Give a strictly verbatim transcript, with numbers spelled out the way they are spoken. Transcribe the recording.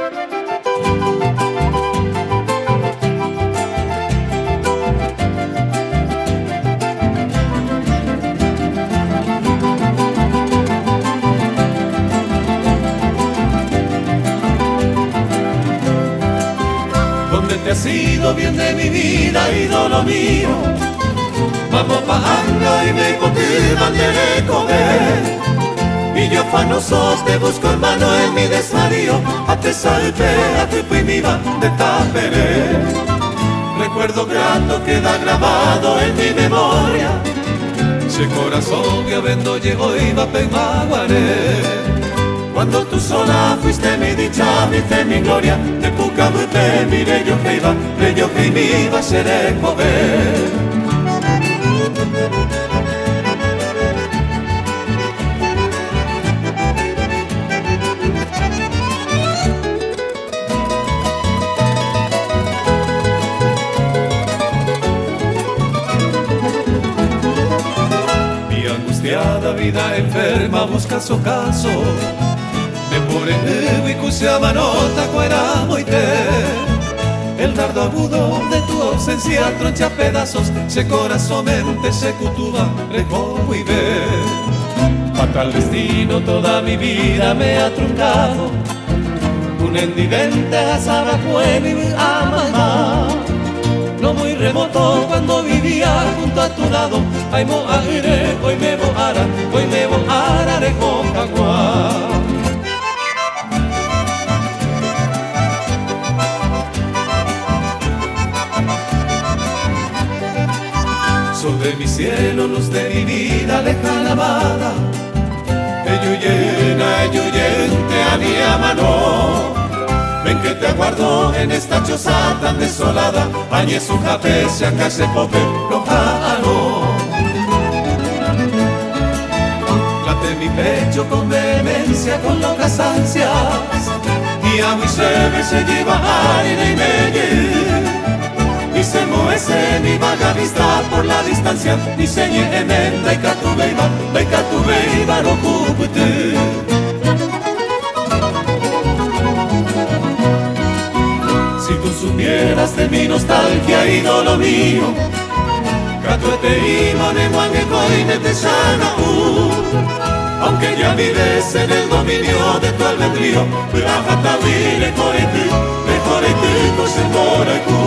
Te has ido bien de mi vida, ídolo mío. Vamos pa' Anga y me contigo de comer. Y yo afanosos te busco hermano en mi desvarío. A te salve, a te fui mi va de taperé. Recuerdo grato queda grabado en mi memoria. Ese corazón que vendo llegó y va pe Maguaré. Cuando tú sola fuiste mi dicha, mi fe, mi gloria, te puca te mire yo que iba, re yo que me iba a ser joven. Mi angustiada vida enferma busca su caso. Por el y se amanota cuera moite. El dardo agudo de tu ausencia troncha pedazos. Se corazón mente se cutuba recojo y ver. Fatal destino toda mi vida me ha truncado. Un endivente asaba fue mi mamá. No muy remoto cuando vivía junto a tu lado. Ay mo aire, hoy me voara, hoy me voara de Cocagua. Sol de mi cielo, luz de mi vida, lejana amada. Ello llena, ello yente a mi mano. Ven que te aguardo en esta choza tan desolada. Añe su café, se acá se pope, lojano. Late mi pecho con vehemencia, con locas ansias. Y a mi ser se lleva aire y me y se muece mi vaga vista por la distancia. Y señe emenda y catubeiba, y catubeiba no cupute. Si tú supieras de mi nostalgia, ídolo mío, catuete y monemuangue coine te sana aunque ya vives en el dominio de tu albedrío, la jata vire coite, mejor y te cose por